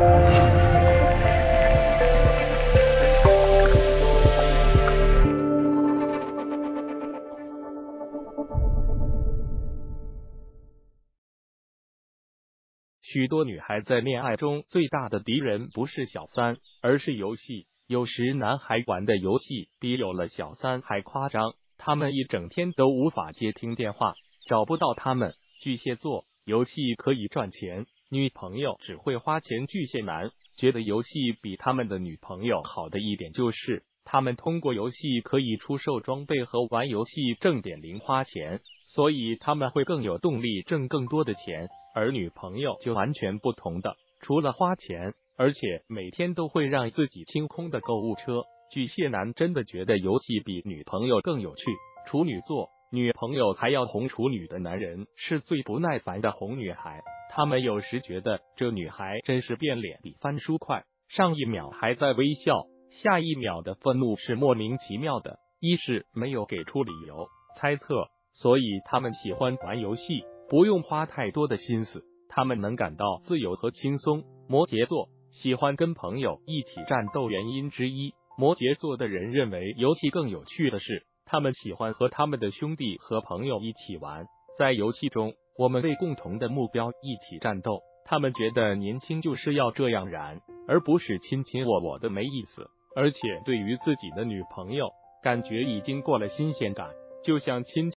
许多女孩在恋爱中最大的敌人不是小三，而是游戏。有时男孩玩的游戏比有了小三还夸张，他们一整天都无法接听电话，找不到他们。巨蟹座，游戏可以赚钱，女朋友只会花钱。巨蟹男觉得游戏比他们的女朋友好的一点就是，他们通过游戏可以出售装备和玩游戏挣点零花钱，所以他们会更有动力挣更多的钱。而女朋友就完全不同的，除了花钱，而且每天都会让自己清空的购物车。巨蟹男真的觉得游戏比女朋友更有趣。处女座，女朋友还要哄处女的男人是最不耐烦的哄女孩，他们有时觉得这女孩真是变脸比翻书快，上一秒还在微笑，下一秒的愤怒是莫名其妙的，一是没有给出理由，猜测，所以他们喜欢玩游戏，不用花太多的心思，他们能感到自由和轻松。摩羯座，喜欢跟朋友一起战斗原因之一，摩羯座的人认为游戏更有趣的是，他们喜欢和他们的兄弟和朋友一起玩，在游戏中，我们为共同的目标一起战斗，他们觉得年轻就是要这样燃，而不是卿卿我我的没意思。而且对于自己的女朋友，感觉已经过了新鲜感，就像亲